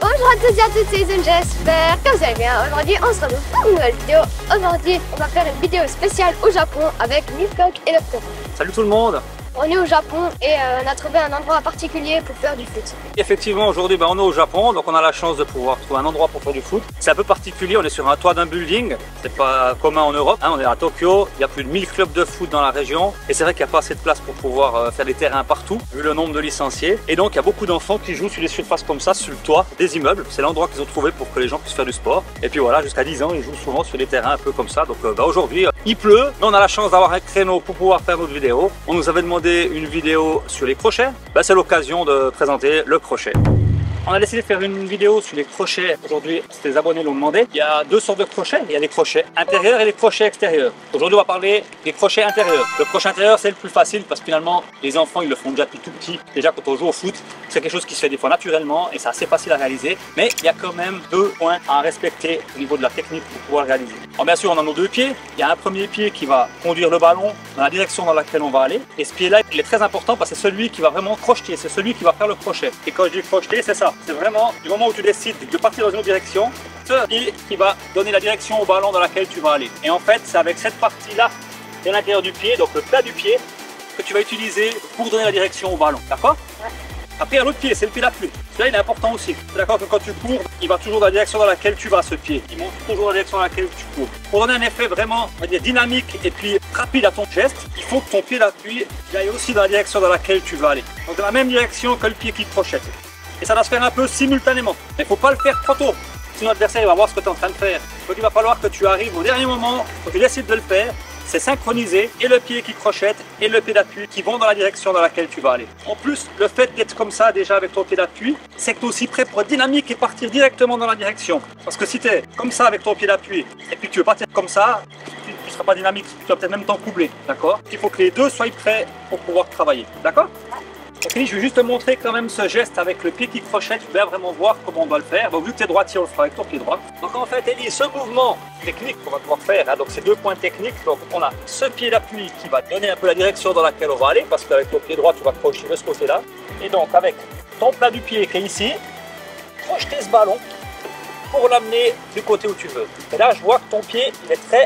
Bonjour à tous et à toutes, c'est Izun, j'espère que vous allez bien. Aujourd'hui, on se retrouve pour une nouvelle vidéo. Aujourd'hui, on va faire une vidéo spéciale au Japon avec Milcock et Doctor. Salut tout le monde. On est au Japon et on a trouvé un endroit particulier pour faire du foot. Effectivement, aujourd'hui, on est au Japon, donc on a la chance de pouvoir trouver un endroit pour faire du foot. C'est un peu particulier, on est sur un toit d'un building, c'est pas commun en Europe, hein, on est à Tokyo, il y a plus de 1000 clubs de foot dans la région et c'est vrai qu'il n'y a pas assez de place pour pouvoir faire des terrains partout, vu le nombre de licenciés. Et donc il y a beaucoup d'enfants qui jouent sur des surfaces comme ça, sur le toit des immeubles. C'est l'endroit qu'ils ont trouvé pour que les gens puissent faire du sport. Et puis voilà, jusqu'à 10 ans, ils jouent souvent sur des terrains un peu comme ça. Donc aujourd'hui, il pleut, mais on a la chance d'avoir un créneau pour pouvoir faire notre vidéo. On nous avait demandé une vidéo sur les crochets, c'est l'occasion de présenter le crochet. On a décidé de faire une vidéo sur les crochets aujourd'hui, les abonnés l'ont demandé. Il y a deux sortes de crochets, il y a les crochets intérieurs et les crochets extérieurs. Aujourd'hui on va parler des crochets intérieurs. Le crochet intérieur c'est le plus facile parce que finalement les enfants ils le font déjà depuis tout petit. Déjà quand on joue au foot, c'est quelque chose qui se fait des fois naturellement et c'est assez facile à réaliser. Mais il y a quand même deux points à respecter au niveau de la technique pour pouvoir le réaliser. Alors bien sûr on a nos deux pieds, il y a un premier pied qui va conduire le ballon dans la direction dans laquelle on va aller. Et ce pied là il est très important parce que c'est celui qui va vraiment crocheter, c'est celui qui va faire le crochet. Et quand je dis crocheter c'est ça. C'est vraiment du moment où tu décides de partir dans une autre direction, ce pied qui va donner la direction au ballon dans laquelle tu vas aller. Et en fait, c'est avec cette partie-là de l'intérieur du pied, donc le plat du pied, que tu vas utiliser pour donner la direction au ballon. D'accord? Ouais. Après, il y a l'autre pied, c'est le pied d'appui. Celui-là, il est important aussi. C'est d'accord que quand tu cours, il va toujours dans la direction dans laquelle tu vas, ce pied. Il montre toujours la direction dans laquelle tu cours. Pour donner un effet vraiment, on va dire, dynamique et puis rapide à ton geste, il faut que ton pied d'appui aille aussi dans la direction dans laquelle tu vas aller. Donc dans la même direction que le pied qui crochette. Et ça doit se faire un peu simultanément. Mais il ne faut pas le faire trop tôt. Sinon l'adversaire va voir ce que tu es en train de faire. Donc il va falloir que tu arrives au dernier moment, quand tu décides de le faire, c'est synchroniser et le pied qui crochette et le pied d'appui qui vont dans la direction dans laquelle tu vas aller. En plus, le fait d'être comme ça déjà avec ton pied d'appui, c'est que tu es aussi prêt pour être dynamique et partir directement dans la direction. Parce que si tu es comme ça avec ton pied d'appui et puis que tu veux partir comme ça, tu ne seras pas dynamique, tu vas peut-être même t'encoubler. D'accord? Il faut que les deux soient prêts pour pouvoir travailler. D'accord? Okay, je vais juste te montrer quand même ce geste avec le pied qui crochette, tu vas vraiment voir comment on doit le faire. Bon, vu que tu es droitier, on le fera avec ton pied droit. Donc en fait, Ellie, ce mouvement technique qu'on va pouvoir faire, hein, donc ces deux points techniques, donc on a ce pied d'appui qui va donner un peu la direction dans laquelle on va aller, parce qu'avec ton pied droit, tu vas crocheter de ce côté-là. Et donc avec ton plat du pied qui est ici, crocheter ce ballon pour l'amener du côté où tu veux. Et là, je vois que ton pied,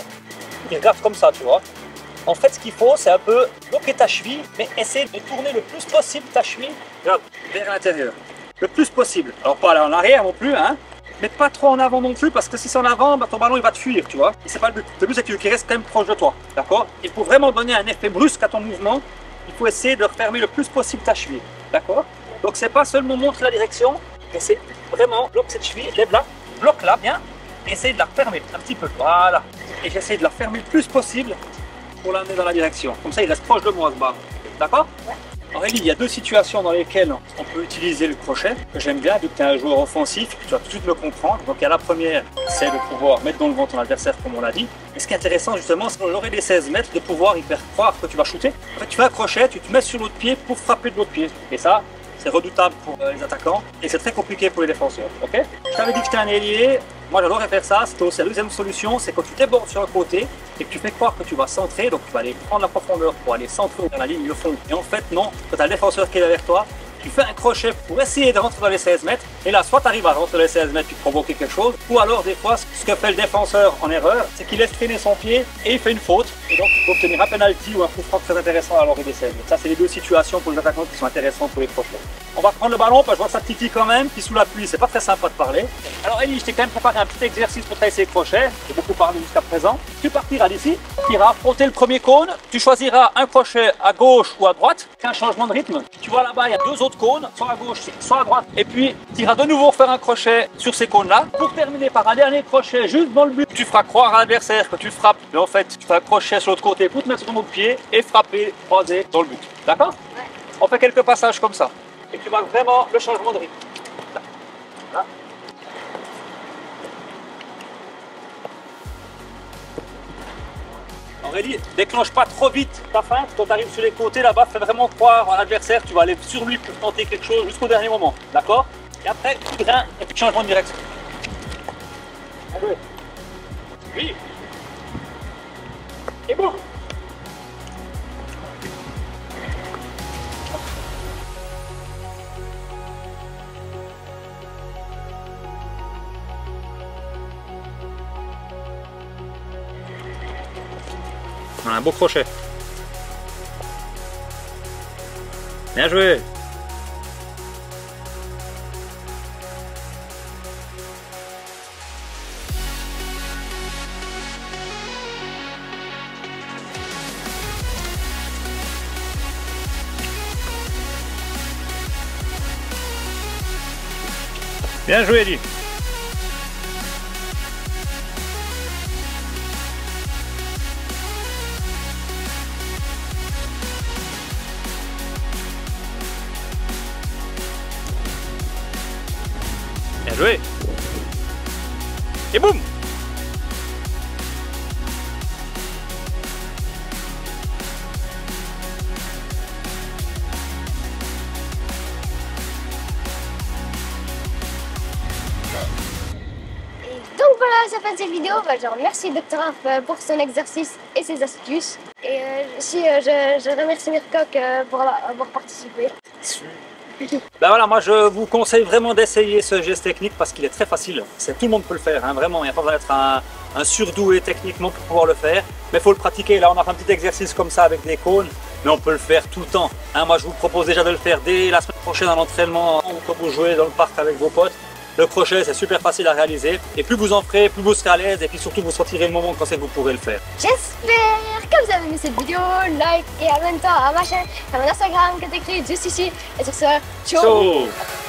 il regarde comme ça, tu vois. En fait, ce qu'il faut, c'est un peu bloquer ta cheville, mais essayer de tourner le plus possible ta cheville vers l'intérieur. Le plus possible. Alors, pas aller en arrière non plus, hein, mais pas trop en avant non plus, parce que si c'est en avant, ton ballon il va te fuir, tu vois. Et c'est pas le but. Le but, c'est qu'il reste quand même proche de toi, d'accord? Il faut vraiment donner un effet brusque à ton mouvement. Il faut essayer de refermer le plus possible ta cheville, d'accord? Donc, c'est pas seulement montrer la direction, mais c'est vraiment bloquer cette cheville, lève là, bloque là, bien, et essaye de la fermer un petit peu, voilà. Et j'essaie de la fermer le plus possible pour l'amener dans la direction. Comme ça, il reste proche de moi, ce ballon. D'accord? Ouais. Aurélie, il y a deux situations dans lesquelles on peut utiliser le crochet, que j'aime bien, vu que tu es un joueur offensif, tu vas tout de suite le comprendre. Donc, il y a la première, c'est de pouvoir mettre dans le vent ton adversaire, comme on l'a dit. Et ce qui est intéressant, justement, c'est l'oreille des 16 mètres, de pouvoir y faire croire que tu vas shooter. En fait, tu fais un crochet, tu te mets sur l'autre pied pour frapper de l'autre pied. Et ça, c'est redoutable pour les attaquants et c'est très compliqué pour les défenseurs. Ok? Je t'avais dit que j'étais un ailier. Moi, j'adorerais faire ça. C'était aussi la deuxième solution, c'est quand tu débordes sur un côté et que tu fais croire que tu vas centrer, donc tu vas aller prendre la profondeur pour aller centrer dans la ligne de fond. Et en fait, non, quand tu as le défenseur qui est derrière toi, tu fais un crochet pour essayer de rentrer dans les 16 mètres. Et là, soit tu arrives à rentrer dans les 16 mètres et provoquer quelque chose, ou alors des fois, ce que fait le défenseur en erreur, c'est qu'il laisse traîner son pied et il fait une faute. Et donc, il peut obtenir un penalty ou un coup franc très intéressant à l'orée des 16 mètres. Ça, c'est les deux situations pour les attaquants qui sont intéressantes pour les crochets. On va prendre le ballon, parce que je vois que ça titille quand même, puis sous la pluie, c'est pas très sympa de parler. Alors Ellie, je t'ai quand même préparé un petit exercice pour travailler ces crochets. J'ai beaucoup parlé jusqu'à présent. Tu partiras d'ici, tu iras affronter le premier cône, tu choisiras un crochet à gauche ou à droite, c'est un changement de rythme. Tu vois là-bas, il y a deux autres cônes, soit à gauche, soit à droite. Et puis, tu iras de nouveau faire un crochet sur ces cônes-là, pour terminer par un dernier crochet juste dans le but. Tu feras croire à l'adversaire que tu frappes, mais en fait, tu fais un crochet sur l'autre côté pour te mettre sur ton autre pied et frapper, croiser dans le but. D'accord? Ouais. On fait quelques passages comme ça. Et tu marques vraiment le changement de rythme. Là. Là. Aurélie, déclenche pas trop vite ta feinte. Quand tu arrives sur les côtés là-bas, fais vraiment croire à l'adversaire. Tu vas aller sur lui pour tenter quelque chose jusqu'au dernier moment. D'accord? Et après, coup de rein et puis changement de direction. Allez. Oui. Et bon. On a un beau crochet. Bien joué. Bien joué, Eddie. Bien joué. Et boum. Donc voilà, ça fait cette vidéo. Je remercie Dr. Arf pour son exercice et ses astuces. Et aussi, je remercie Mircock pour avoir participé. Ben voilà, moi je vous conseille vraiment d'essayer ce geste technique parce qu'il est très facile. Tout le monde peut le faire, hein, vraiment. Il n'y a pas besoin d'être un surdoué techniquement pour pouvoir le faire. Mais il faut le pratiquer. Là, on a fait un petit exercice comme ça avec des cônes. Mais on peut le faire tout le temps. Hein, moi, je vous propose déjà de le faire dès la semaine prochaine en entraînement ou quand vous jouez dans le parc avec vos potes. Le crochet, c'est super facile à réaliser. Et plus vous en ferez, plus vous serez à l'aise. Et puis surtout, vous sentirez le moment quand c'est que vous pourrez le faire. J'espère que vous avez aimé cette vidéo. Like et abonne-toi à ma chaîne, à mon Instagram qui est écrit juste ici. Et sur ce, ciao. Ciao.